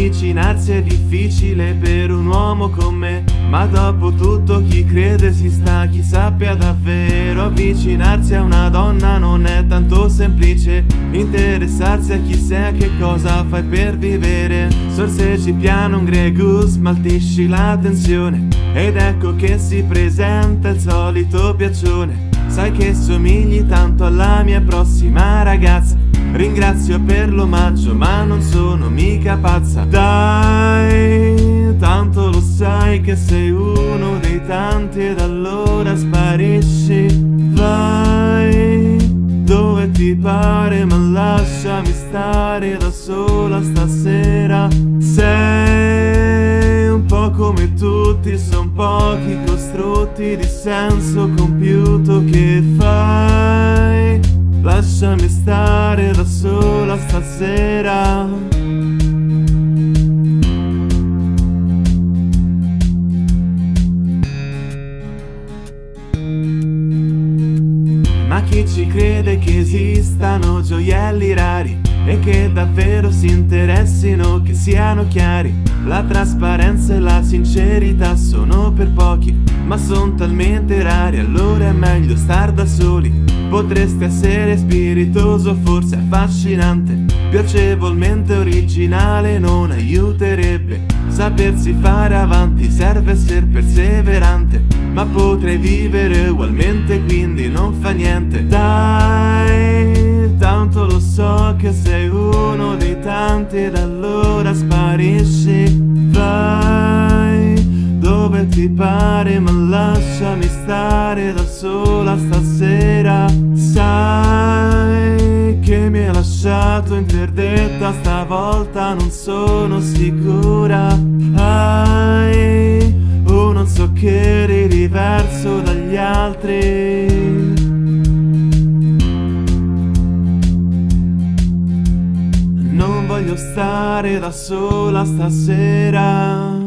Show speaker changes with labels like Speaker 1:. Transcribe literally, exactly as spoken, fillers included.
Speaker 1: Avvicinarsi è difficile per un uomo come me, ma dopo tutto chi crede si sta, chi sappia davvero. Avvicinarsi a una donna non è tanto semplice, interessarsi a chi sei, a che cosa fai per vivere. Sorseggi piano un gregus, smaltisci la tensione, ed ecco che si presenta il solito piaccione. Sai che somigli tanto alla mia prossima ragazza, ringrazio per l'omaggio ma non sono mica pazza. Dai, tanto lo sai che sei uno dei tanti ed allora sparisci. Vai dove ti pare ma lasciami stare da sola stasera. Sei un po' come tutti, son pochi costrutti di senso compiuto che fai. Lasciami stare da sola stasera. Ma chi ci crede che esistano gioielli rari e che davvero si interessino, che siano chiari? La trasparenza e la sincerità sono per pochi, ma sono talmente rari, allora è meglio star da soli. Potresti essere spiritoso, forse affascinante, piacevolmente originale, non aiuterebbe. Sapersi fare avanti serve essere perseverante, ma potrei vivere ugualmente, quindi non fa niente. Dai, tanto lo so che sei uno dei tanti ed allora sparisci. Vai dove ti pare ma lasciami stare da sola stasera. Sai che mi hai lasciato interdetta, stavolta non sono sicura. Hai o non so che eri diverso dagli altri. Non voglio stare da sola stasera.